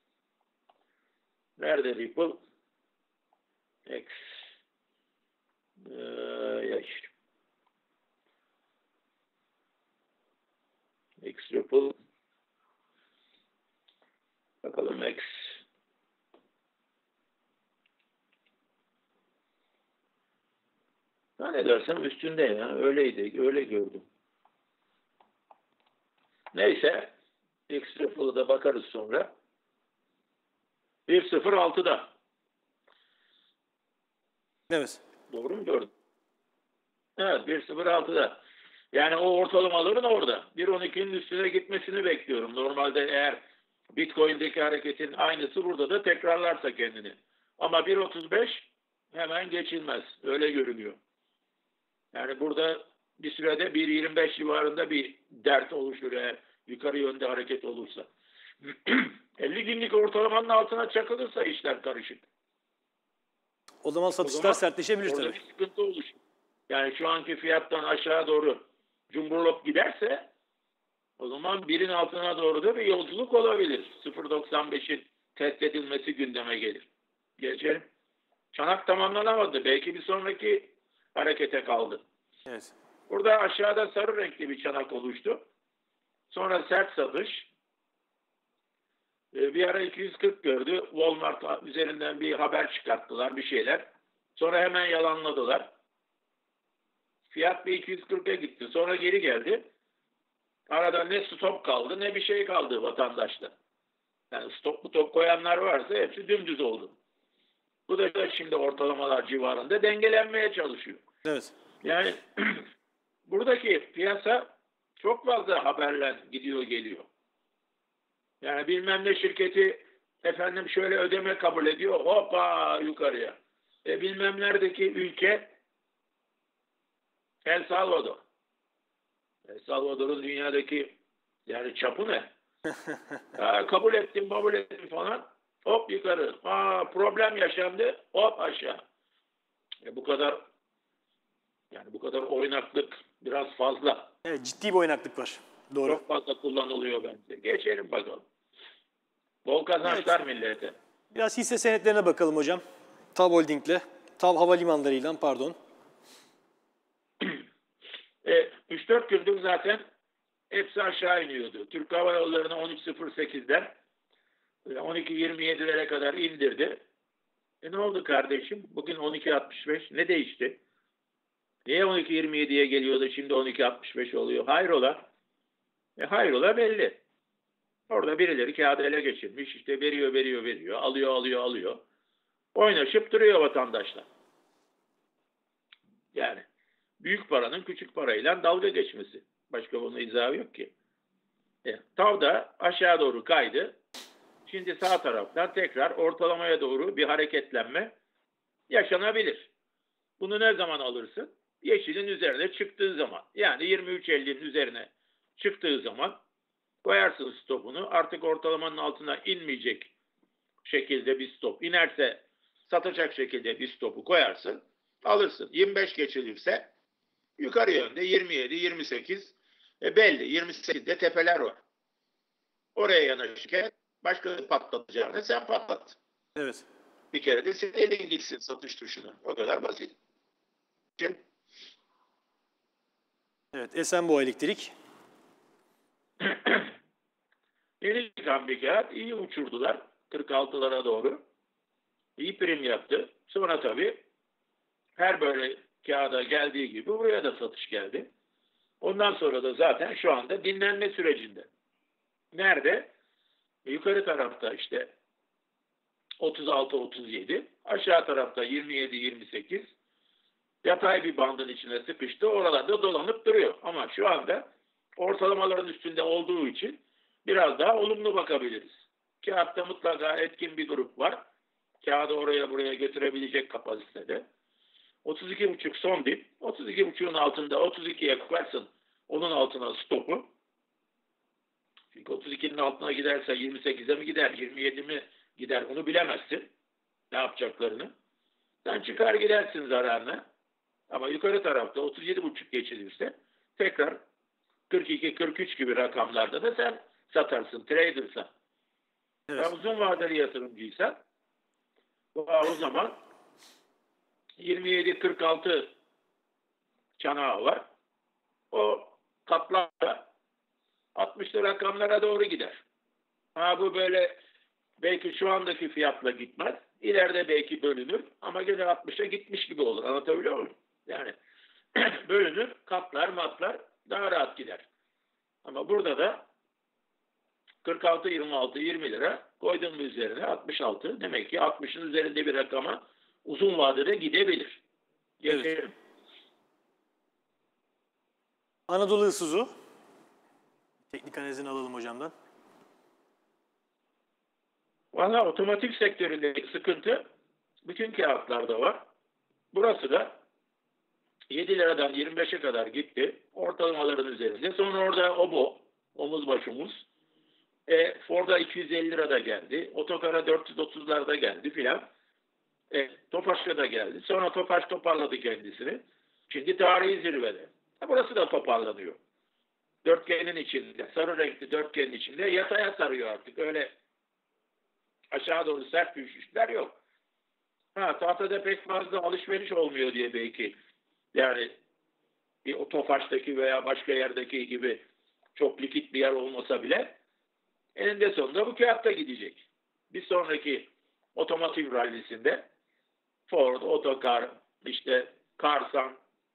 S2: Nerede Ripple? X. Ee, ya işte. X Ripple. Bakalım X. Zannedersem üstünde ya. Öyleydi. Öyle gördüm. Neyse. X Ripple'a da bakarız sonra. bir sıfır altıda.
S1: Evet.
S2: Doğru mu gördüm? Evet, bir sıfır altıda. Yani o ortalamaların orada. bir on ikinin üstüne gitmesini bekliyorum. Normalde eğer Bitcoin'deki hareketin aynısı burada da tekrarlarsa kendini. Ama bir otuz beş hemen geçilmez. Öyle görünüyor. Yani burada bir sürede bir yirmi beş civarında bir dert oluşur eğer yukarı yönde hareket olursa. elli günlük ortalamanın altına çakılırsa işler karışık.
S1: O zaman
S2: O
S1: satışlar
S2: zaman
S1: sertleşebilir
S2: orada
S1: tabii.
S2: bir sıkıntı oluşur. Yani şu anki fiyattan aşağı doğru cumburlop giderse o zaman birin altına doğru da bir yolculuk olabilir. sıfır virgül doksan beşin test edilmesi gündeme gelir. Geçelim. Çanak tamamlanamadı. Belki bir sonraki harekete kaldı.
S1: Evet.
S2: Burada aşağıda sarı renkli bir çanak oluştu. Sonra sert satış. Ee, Bir ara iki yüz kırk gördü. Walmart üzerinden bir haber çıkarttılar, bir şeyler. Sonra hemen yalanladılar. Fiyat bir iki yüz kırka gitti. Sonra geri geldi. Arada ne stop kaldı ne bir şey kaldı vatandaşta. Yani stop mu top koyanlar varsa hepsi dümdüz oldu. Bu da şimdi ortalamalar civarında dengelenmeye çalışıyor.
S1: Evet.
S2: Yani buradaki piyasa çok fazla haberler gidiyor geliyor. Yani bilmem ne şirketi efendim şöyle ödeme kabul ediyor, hoppa yukarıya. E bilmem neredeki ülke El Salvador. El Salvador'un dünyadaki yani çapı ne? Ha, kabul ettim, kabul ettim falan. Hop yukarı. Aa, problem yaşandı. Hop aşağı. E bu kadar yani bu kadar oynaklık biraz fazla.
S1: Evet, ciddi bir oynaklık var. Doğru.
S2: Çok fazla kullanılıyor bence. Geçelim bakalım. Bol kazançlar
S1: Evet.
S2: millete.
S1: Biraz hisse senetlerine bakalım hocam. TAV Holding'le, TAV Havalimanları'yla pardon.
S2: E, üç dört gündür zaten hepsi aşağı iniyordu. Türk Hava Yolları'nı on üç sıfır sekizden on iki yirmi yedilere kadar indirdi. E ne oldu kardeşim? Bugün on iki altmış beş. Ne değişti? Niye on iki yirmi yediye geliyordu şimdi on iki altmış beş oluyor? Hayrola? E hayrola belli. Orada birileri kağıdı ele geçirmiş. İşte veriyor, veriyor, veriyor. Alıyor, alıyor, alıyor. Oynaşıp duruyor vatandaşlar. Yani büyük paranın küçük parayla dalga geçmesi. Başka bunun izahı yok ki. E, tav da aşağı doğru kaydı. Şimdi sağ taraftan tekrar ortalamaya doğru bir hareketlenme yaşanabilir. Bunu ne zaman alırsın? Yeşilin üzerine çıktığı zaman. Yani yirmi üç ellinin üzerine çıktığı zaman koyarsın stopunu. Artık ortalamanın altına inmeyecek şekilde bir stop. İnerse satacak şekilde bir stopu koyarsın. Alırsın. yirmi beş geçilirse yukarı yönde yirmi yedi, yirmi sekiz e belli. yirmi sekizde tepeler var. Oraya yanaşırken başka patlatacağını sen patlat.
S1: Evet.
S2: Bir kere de senin elin gitsin satış tuşuna. O kadar basit.
S1: Evet, Esenboğa Elektrik.
S2: Yeni çıkan bir kağıt iyi uçurdular. kırk altılara doğru. İyi prim yaptı. Sonra tabii her böyle kağıda geldiği gibi buraya da satış geldi. Ondan sonra da zaten şu anda dinlenme sürecinde. Nerede? Yukarı tarafta işte otuz altı otuz yedi, aşağı tarafta yirmi yedi yirmi sekiz, yatay bir bandın içine sıkıştı. Oralarda dolanıp duruyor. Ama şu anda ortalamaların üstünde olduğu için biraz daha olumlu bakabiliriz. Kağıtta mutlaka etkin bir grup var. Kağıdı oraya buraya götürebilecek kapasitede. otuz iki buçuk son dip. otuz iki buçuğun altında otuz ikiye koyarsın.
S3: Onun altına stopu. Çünkü otuz ikinin altına giderse yirmi sekize mi gider, yirmi yedi mi gider onu bilemezsin. Ne yapacaklarını. Sen çıkar gidersin zararına. Ama yukarı tarafta otuz yedi buçuk geçilirse tekrar kırk iki kırk üç gibi rakamlarda da sen satarsın trader'san.
S1: Evet.
S3: Ya uzun vadeli yatırımcıysan o zaman yirmi yedi kırk altı çanağı var. O katlarla altmışlı rakamlara doğru gider. Ha bu böyle belki şu andaki fiyatla gitmez. İleride belki bölünür ama gene altmışa gitmiş gibi olur. Anlatabiliyor muyum? Yani bölünür, katlar, matlar daha rahat gider. Ama burada da kırk altı, yirmi altı, yirmi lira koydun mu üzerine altmış altı. Demek ki altmışın üzerinde bir rakama uzun vadede gidebilir. Geçelim.
S1: Evet. Anadolu Isuzu. Teknik analizini alalım hocamdan.
S3: Valla otomotiv sektöründeki sıkıntı bütün kağıtlarda var. Burası da yedi liradan yirmi beşe kadar gitti. Ortalamaların üzerinde. Sonra orada obo, omuz başımız. E, Ford'a iki yüz elli lirada geldi. Otokar'a dört yüz otuzlarda geldi filan. E, Tofaş'a da geldi. Sonra Tofaş toparladı kendisini. Şimdi tarihi zirvede. E, burası da toparlanıyor. Dörtgenin içinde, sarı renkli dörtgenin içinde yataya sarıyor artık. Öyle aşağı doğru sert düşüşler yok. Ha, tahtada pek fazla alışveriş olmuyor diye belki. Yani bir o Tofaş'taki veya başka yerdeki gibi çok likit bir yer olmasa bile eninde sonunda bu kağıtta gidecek. Bir sonraki otomotiv rallisinde Ford, Otokar, işte Karsan,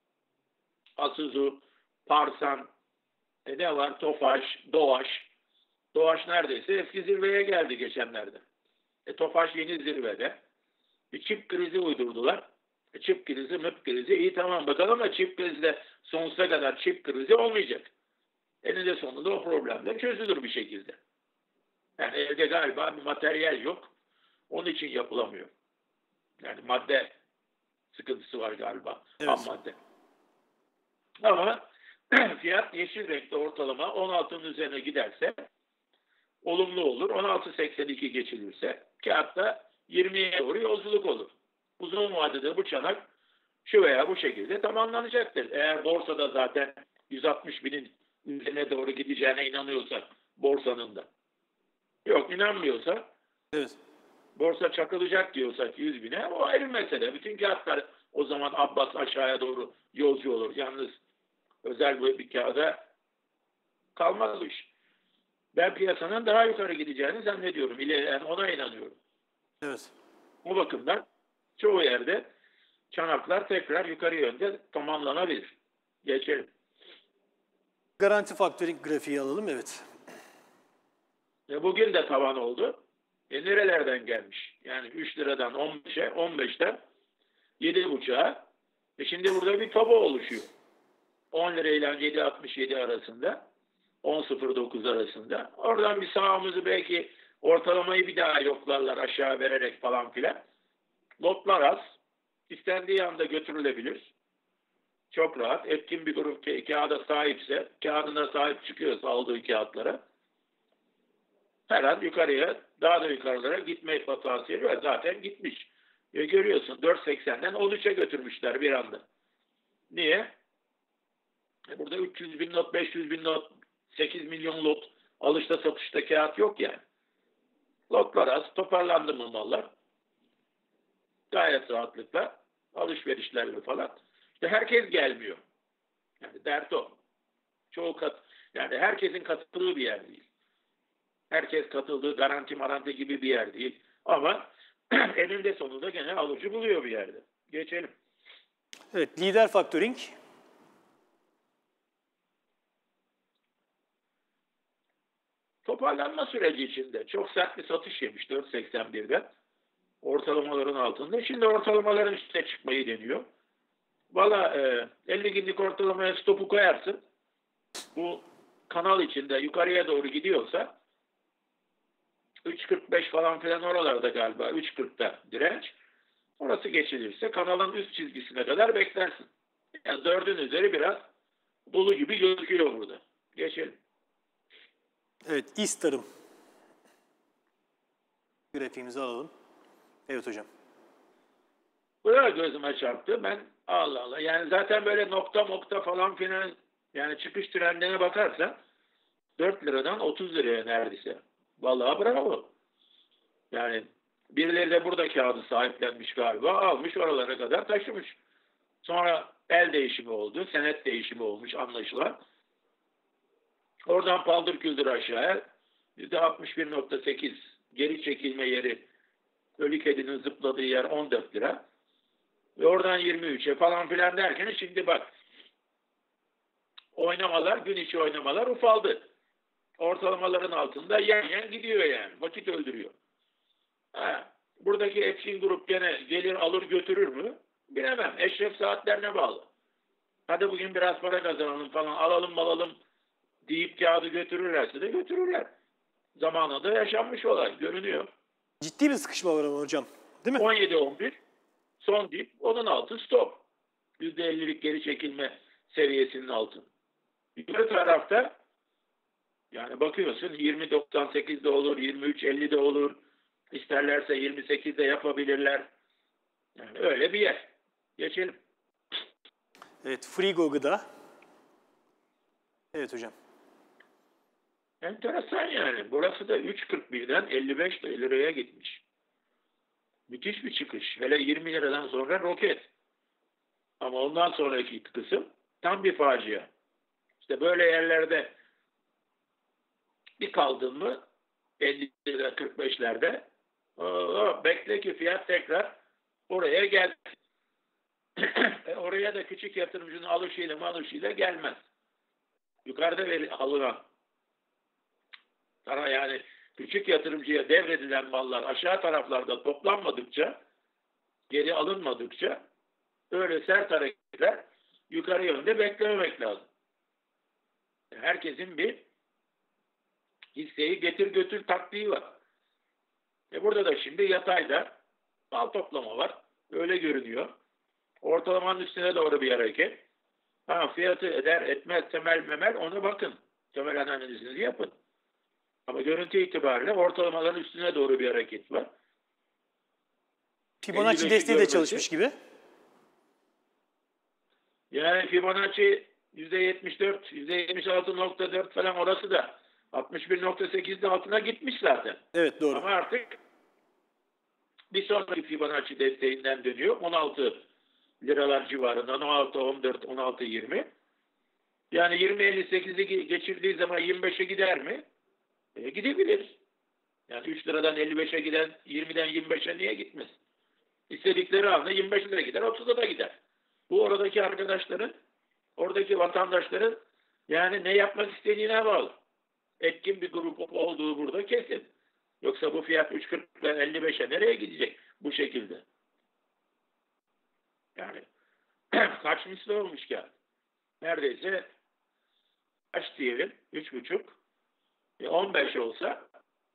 S3: Isuzu, Parsan, e ne var? Tofaş, Doğaş. Doğaş neredeyse eski zirveye geldi geçenlerde. E, Tofaş yeni zirvede. Bir çip krizi uydurdular. E, çip krizi, müp krizi. İyi tamam bakalım da çip krizi de sonsuza kadar çip krizi olmayacak. Eninde sonunda o problem de çözülür bir şekilde. Yani evde galiba bir materyal yok. Onun için yapılamıyor. Yani madde sıkıntısı var galiba.
S1: Evet.
S3: Ham madde. Ama fiyat yeşil renkte ortalama on altının üzerine giderse olumlu olur. on altı seksen iki geçilirse kağıtta yirmiye doğru yolculuk olur. Uzun vadede bu çanak şu veya bu şekilde tamamlanacaktır. Eğer borsada zaten yüz altmış binin üzerine doğru gideceğine inanıyorsak borsanın da. Yok inanmıyorsa
S1: Evet.
S3: borsa çakılacak diyorsak yüz bine o ayrı mesele. Bütün kağıtlar o zaman Abbas aşağıya doğru yolcu olur. Yalnız özel bir, bir kağıda kalmaz bu iş. Ben piyasanın daha yukarı gideceğini zannediyorum. Yani ona inanıyorum.
S1: Evet.
S3: Bu bakımdan çoğu yerde çanaklar tekrar yukarı yönde tamamlanabilir. Geçelim.
S1: Garanti Factoring grafiği alalım. Evet.
S3: E bugün de tavan oldu. E nerelerden gelmiş? Yani üç liradan on beşe, on beşten yedi buçuğa. E şimdi burada bir tabu oluşuyor. on lirayla yedi altmış yedi arasında. on sıfır dokuz arasında. Oradan bir sağımızı belki ortalamayı bir daha yoklarlar aşağı vererek falan filan. Lotlar az. İstendiği anda götürülebilir. Çok rahat. Etkin bir grup ka- kağıda sahipse, kağıdına sahip çıkıyorsa aldığı kağıtlara her an yukarıya, daha da yukarılara gitme potansiyeli var. Zaten gitmiş. E görüyorsun dört seksenden on üçe götürmüşler bir anda. Niye? E burada üç yüz bin not, beş yüz bin not, sekiz milyon lot alışta satışta kağıt yok yani. Lotlar az, toparlandı mı mallar? Gayet rahatlıkla alışverişlerle falan. İşte herkes gelmiyor. Yani dert o. Çoğu kat, yani herkesin katıldığı bir yer değil. Herkes katıldığı garanti maranti gibi bir yer değil. Ama eninde sonunda gene alıcı buluyor bir yerde. Geçelim.
S1: Evet. Lider Factoring.
S3: Toparlanma süreci içinde çok sert bir satış yemiş dört seksen birden. Ortalamaların altında. Şimdi ortalamaların üstüne çıkmayı deniyor. Valla e, elli günlük ortalamaya stopu koyarsın. Bu kanal içinde yukarıya doğru gidiyorsa üç kırk beş falan filan oralarda galiba. üç kırkta direnç. Orası geçilirse kanalın üst çizgisine kadar beklersin. Yani dördün üzeri biraz dolu gibi gözüküyor burada. Geçelim.
S1: Evet, İSTAR'ım. Grafiğimizi alalım. Evet hocam.
S3: Bu da gözüme çarptı. Ben Allah Allah. Yani zaten böyle nokta nokta falan filan, yani çıkış trendine bakarsan dört liradan otuz liraya neredeyse. Vallahi bravo. Yani birileri de burada kağıdı sahiplenmiş galiba. Almış oralara kadar taşımış. Sonra el değişimi oldu. Senet değişimi olmuş anlaşılan. Oradan paldır küldür aşağıya yüzde altmış bir nokta sekiz geri çekilme yeri, ölü kedinin zıpladığı yer on dört lira. Ve oradan yirmi üçe falan filan derken şimdi bak, oynamalar, gün içi oynamalar ufaldı. Ortalamaların altında yan yan gidiyor yani. Vakit öldürüyor. Ha, buradaki Epstein Grup gene gelir alır götürür mü? Bilemem. Eşref saatlerine bağlı. Hadi bugün biraz para kazanalım falan, alalım alalım deyip kağıdı götürürlerse de götürürler. Zamanında yaşanmış olay. Görünüyor.
S1: Ciddi bir sıkışma var ama hocam. Değil mi?
S3: on yedi on bir son dip, onun altı stop. yüzde ellilik geri çekilme seviyesinin altı. Yukarı tarafta yani bakıyorsun yirmi doksan sekizde olur, yirmi üç ellide olur. İsterlerse yirmi sekizde yapabilirler. Yani öyle bir yer. Geçelim.
S1: Evet, Frigo Gıda. Evet hocam.
S3: Enteresan yani. Burası da üç kırk birden elli beş liraya gitmiş. Müthiş bir çıkış. Hele yirmi liradan sonra roket. Ama ondan sonraki kısım tam bir facia. İşte böyle yerlerde bir kaldın mı elli lira kırk beşlerde oo, bekle ki fiyat tekrar oraya gel. e, oraya da küçük yatırımcının alışıyla malışıyla gelmez. Yukarıda veri, alınan sana yani küçük yatırımcıya devredilen mallar aşağı taraflarda toplanmadıkça, geri alınmadıkça öyle sert hareketler yukarı yönde beklememek lazım. Herkesin bir hisseyi getir götür taktiği var. E burada da şimdi yatayda mal toplama var. Öyle görünüyor. Ortalamanın üstüne doğru bir hareket. Ha, fiyatı eder etmez temel memel ona bakın. Temel analizinizi yapın. Ama görüntü itibariyle ortalamaların üstüne doğru bir hareket var.
S1: Fibonacci desteği de çalışmış gibi.
S3: Yani Fibonacci yüzde yetmiş dört, yüzde yetmiş altı nokta dört falan orası da altmış bir nokta sekizin altına gitmiş zaten.
S1: Evet doğru.
S3: Ama artık bir sonraki Fibonacci desteğinden dönüyor. on altı liralar civarından on altı, on dört, on altı, yirmi. Yani yirmi elli sekizi geçirdiği zaman yirmi beşe gider mi? E, gidebilir. Yani üç liradan elli beşe giden yirmiden yirmi beşe niye gitmez? İstedikleri anda yirmi beşe de gider, otuza da gider. Bu oradaki arkadaşların, oradaki vatandaşların yani ne yapmak istediğine bağlı. Etkin bir grup olduğu burada kesin. Yoksa bu fiyat üç kırk'dan elli beşe nereye gidecek bu şekilde? Yani kaç misli olmuş ki? Neredeyse kaç diyelim? üç buçuk. E on beş olsa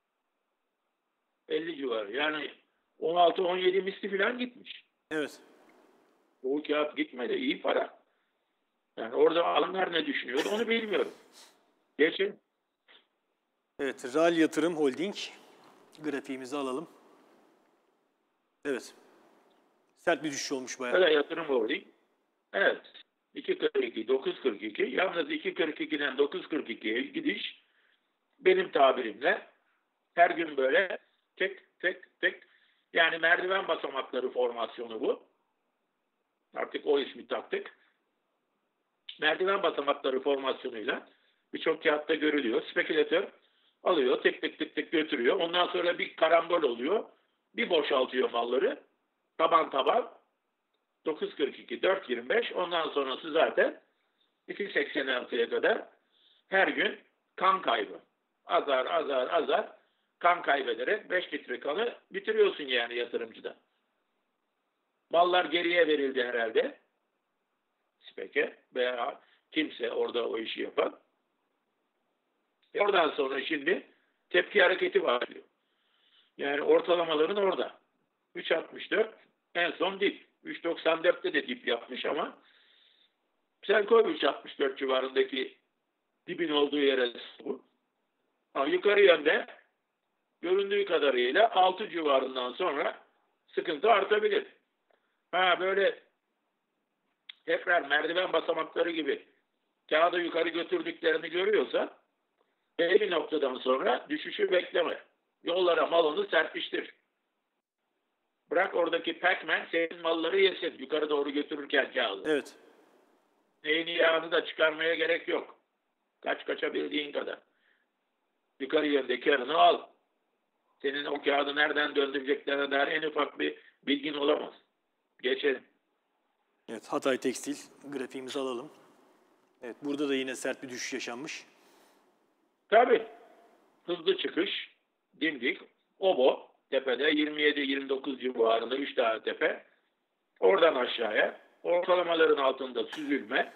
S3: elli civarı. Yani on altı on yedi misli falan gitmiş.
S1: Evet.
S3: Bu kağıt gitmedi. İyi para. Yani orada alanlar ne düşünüyordu onu bilmiyorum. Geçin.
S1: Evet, RAL Yatırım Holding. Grafiğimizi alalım. Evet. Sert bir düşüş olmuş bayağı.
S3: Böyle yatırım holding. Evet. iki kırk iki, dokuz kırk iki. Yalnız iki kırk iki'den dokuz kırk iki'ye gidiş benim tabirimle her gün böyle tek tek tek yani merdiven basamakları formasyonu bu. Artık o ismi taktık. Merdiven basamakları formasyonuyla birçok kağıtta görülüyor. Spekülatör alıyor, tek tek tek tek götürüyor. Ondan sonra bir karambol oluyor. Bir boşaltıyor malları. Taban taban. dokuz kırk iki, dört yirmi beş. Ondan sonrası zaten iki seksen altı'ya kadar her gün kan kaybı. Azar azar azar kan kaybederek beş litre kanı bitiriyorsun yani yatırımcıda. Mallar geriye verildi herhalde. Speke veya kimse orada o işi yapan. Oradan sonra şimdi tepki hareketi başlıyor. Yani ortalamaların orada. üç altmış dört en son dip. üç doksan dört'te de dip yapmış ama Sen koy üç altmış dört civarındaki dibin olduğu yere bu. Ama yukarı yönde göründüğü kadarıyla altı civarından sonra sıkıntı artabilir. Ha böyle tekrar merdiven basamakları gibi kağıdı yukarı götürdüklerini görüyorsa belli bir noktadan sonra düşüşü bekleme. Yollara malını serpiştir. Bırak oradaki Pac-Man senin malları yesin yukarı doğru götürürken kağıdı.
S1: Evet.
S3: Neyini yağını da çıkarmaya gerek yok. Kaç kaçabildiğin kadar. Yukarı yönde karını al. Senin o kağıdı nereden döndüreceklerine dair en ufak bir bilgin olamaz. Geçelim.
S1: Evet, Hatay Tekstil grafiğimizi alalım. Evet, burada da yine sert bir düşüş yaşanmış.
S3: Tabii. Hızlı çıkış, dimdik, obo, tepede yirmi yedi yirmi dokuz civarında üç tane tepe. Oradan aşağıya, ortalamaların altında süzülme.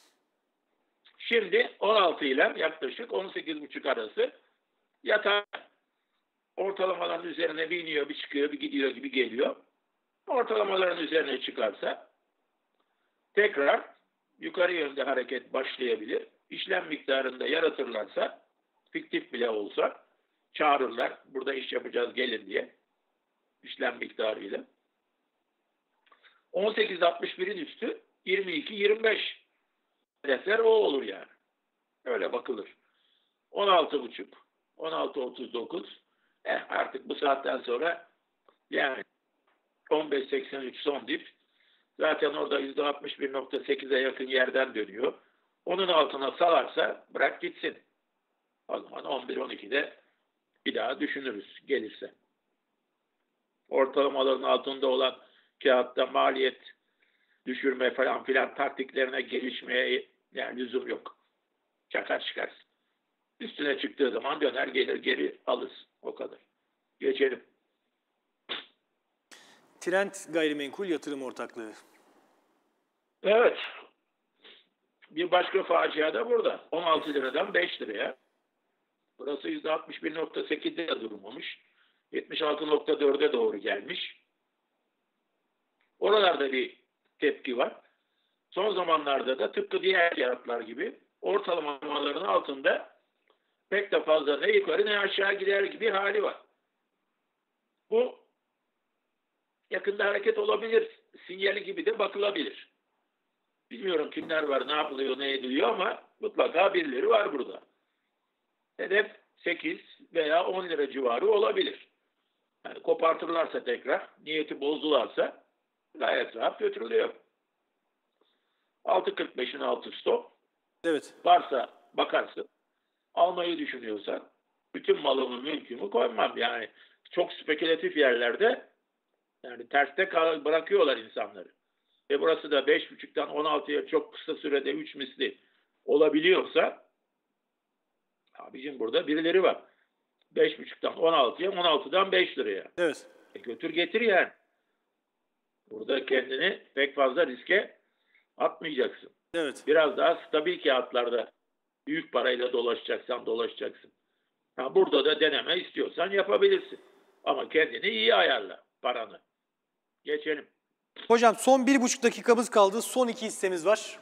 S3: Şimdi on altı ile yaklaşık on sekiz buçuk arası yatay. Ortalamaların üzerine bir iniyor, bir çıkıyor, bir gidiyor gibi geliyor. Ortalamaların üzerine çıkarsa tekrar yukarı yönde hareket başlayabilir. İşlem miktarında yaratırlarsa, fiktif bile olsa çağırırlar. Burada iş yapacağız gelin diye. İşlem miktarıyla. on sekiz altmış birin üstü yirmi iki yirmi beş. Hedefler o olur yani. Öyle bakılır. on altı buçuk, on altı otuz dokuz. Eh artık bu saatten sonra yani on beş seksen üç son dip. Zaten orada yüzde altmış bir nokta sekize yakın yerden dönüyor. Onun altına salarsa bırak gitsin. O zaman on bir on ikide bir daha düşünürüz gelirse. Ortalamaların altında olan kağıtta maliyet düşürme falan filan taktiklerine gelişmeye yani lüzum yok. Çakar çıkarsın. Üstüne çıktığı zaman döner gelir geri alır. O kadar. Geçelim.
S1: Trend Gayrimenkul Yatırım Ortaklığı.
S3: Evet. Bir başka facia da burada. on altı liradan beş liraya. Burası yüzde altmış bir nokta sekizde durmamış. yetmiş altı nokta dörde doğru gelmiş. Oralarda bir tepki var. Son zamanlarda da tıpkı diğer fiyatlar gibi ortalamaların altında pek de fazla ne yukarı ne aşağı gider gibi hali var. Bu yakında hareket olabilir sinyali gibi de bakılabilir. Bilmiyorum kimler var, ne yapılıyor, ne ediliyor ama mutlaka birileri var burada. Hedef sekiz veya on lira civarı olabilir. Yani kopartırlarsa tekrar, niyeti bozdularsa gayet rahat götürülüyor. altı kırk beşin altı stop.
S1: Evet.
S3: Varsa bakarsın. Almayı düşünüyorsan bütün malımı, mülkümü koymam. Yani çok spekülatif yerlerde yani terste bırakıyorlar insanları. Ve burası da beş buçuktan on altıya çok kısa sürede üç misli olabiliyorsa abicim burada birileri var. beş buçuktan on altıya, on altıdan beş liraya.
S1: Evet.
S3: E götür getir yani. Burada kendini pek fazla riske atmayacaksın.
S1: Evet.
S3: Biraz daha stabil kağıtlarda büyük parayla dolaşacaksan dolaşacaksın. Ha, burada da deneme istiyorsan yapabilirsin. Ama kendini iyi ayarla paranı. Geçelim.
S1: Hocam son bir buçuk dakikamız kaldı. Son iki hissemiz var.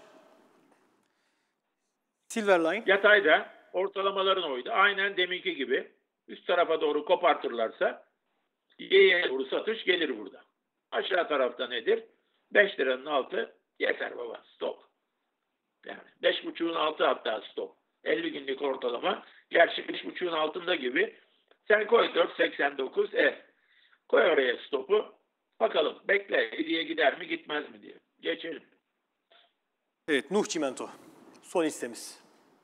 S1: Silverline.
S3: Yatayda ortalamaların oydu. Aynen deminki gibi. Üst tarafa doğru kopartırlarsa Y'ye doğru satış gelir burada. Aşağı tarafta nedir? beş liranın altı yeter baba. Stop. Yani beş buçuğun altı hatta stop. elli günlük ortalama. Gerçi beş buçuğun altında gibi. Sen koy dört seksen dokuz. E, koy oraya stopu. Bakalım bekle. Hediye gider mi gitmez mi diye. Geçelim.
S1: Evet. Nuh Çimento. Son hissemiz.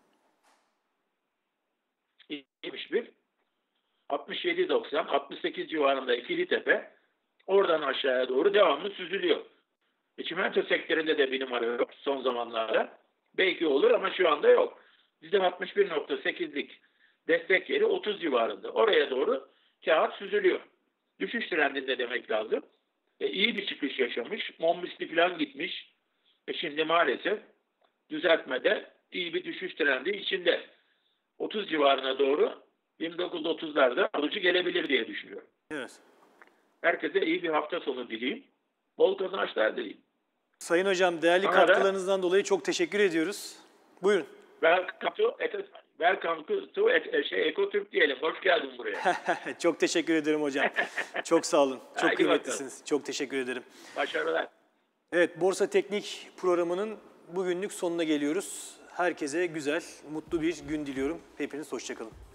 S3: İyiymiş bir. altmış yedi doksan, altmış sekiz civarında ikili tepe. Oradan aşağıya doğru devamlı süzülüyor. E, çimento sektöründe de bir numara yok son zamanlarda. Belki olur ama şu anda yok. Bizde altmış bir nokta sekizlik destek yeri otuz civarında. Oraya doğru kağıt süzülüyor. Düşüş trendinde demek lazım. E, iyi bir çıkış yaşamış. Mum misli falan gitmiş. E, şimdi maalesef düzeltmede iyi bir düşüş trendi içinde. otuz civarına doğru yirmi dokuz otuzlarda alıcı gelebilir diye düşünüyorum.
S1: Evet.
S3: Herkese iyi bir hafta sonu dileyim. Bol kazançlar dileyim.
S1: Sayın hocam, değerli
S3: Bana da-
S1: katkılarınızdan dolayı çok teşekkür ediyoruz. Buyurun.
S3: Welcome to, welcome to e- şey, Ekotürk diyelim. Hoş geldin buraya.
S1: Çok teşekkür ederim hocam. Çok sağ olun. Çok
S3: Haydi
S1: kıymetlisiniz. Çok teşekkür ederim.
S3: Başarılar.
S1: Evet, Borsa Teknik programının bugünlük sonuna geliyoruz. Herkese güzel, mutlu bir gün diliyorum. Hepiniz hoşça kalın.